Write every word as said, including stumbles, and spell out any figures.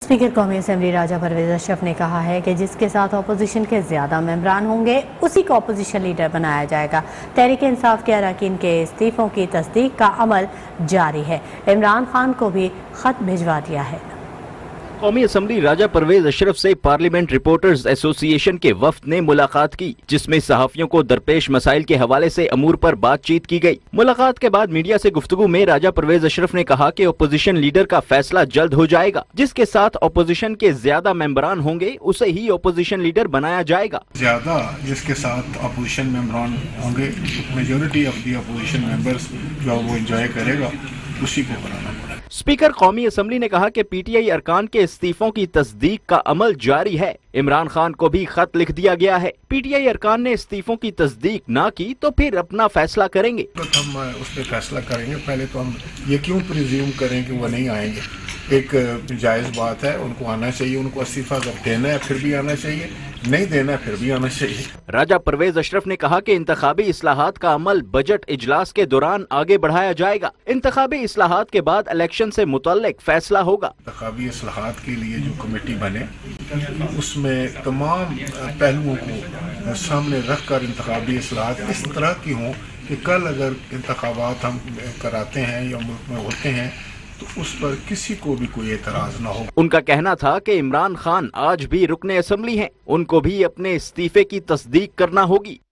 Speaker कौमी assembly राजा परवेज अशरफ ने कहा है कि जिसके साथ अपोजिशन के ज्यादा मेंबरान होंगे उसी को अपोजिशन लीडर बनाया जाएगा। तहरीक इंसाफ के अरकान के इस्तीफों की तस्दीक का अमल जारी है। इमरान खान को भी खत भिजवा दिया है। कौमी असम्बली राजा परवेज अशरफ से पार्लियामेंट रिपोर्टर्स एसोसिएशन के वफ्द ने मुलाकात की, जिसमें सहाफियों को दरपेश मसाइल के हवाले से अमूर पर बातचीत की गई। मुलाकात के बाद मीडिया से गुफ्तगू में राजा परवेज अशरफ ने कहा कि अपोजिशन लीडर का फैसला जल्द हो जाएगा। जिसके साथ अपोजिशन के ज्यादा मेंबरान होंगे उसे ही अपोजिशन लीडर बनाया जाएगा। ज्यादा जिसके साथ अपोजिशन मेंबरान होंगे, majority of the opposition members जो वो एंजॉय करेगा उसी को बनाना पड़ेगा। स्पीकर कौमी असम्बली ने कहा कि पीटीआई अरकान के इस्तीफों की तस्दीक का अमल जारी है। इमरान खान को भी खत लिख दिया गया है। पीटीआई अरकान ने इस्तीफों की तस्दीक ना की तो फिर अपना फैसला करेंगे। तो हम उस पर फैसला करेंगे। पहले तो हम ये क्यों प्रिज्यूम करें कि वो नहीं आएंगे। एक जायज़ बात है, उनको आना चाहिए। उनको इस्तीफा अगर देना है फिर भी आना चाहिए, नहीं देना है फिर भी आना चाहिए। राजा परवेज अशरफ ने कहा कि इंतखाबी इस्लाहात का अमल बजट इजलास के दौरान आगे बढ़ाया जाएगा। इंतखाबी इस्लाहात के बाद इलेक्शन से मुतल्लिक फैसला होगा। इंतखाबी इस्लाहात के लिए जो कमेटी बने उसमें तमाम पहलुओं को सामने रख कर इंतखाबी इस्लाहात इस तरह की हों कि कल अगर इंतखाबात हम कराते हैं या मुल्क में होते हैं तो उस पर किसी को भी कोई एतराज ना हो। उनका कहना था कि इमरान खान आज भी रुकने असम्बली हैं, उनको भी अपने इस्तीफे की तस्दीक करना होगी।